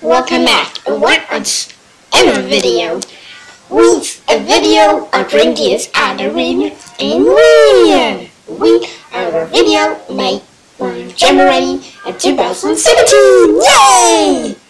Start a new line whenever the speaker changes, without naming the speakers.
Welcome back. What's our video? With a video of previous Halloween in our video made on January 2017. Yay!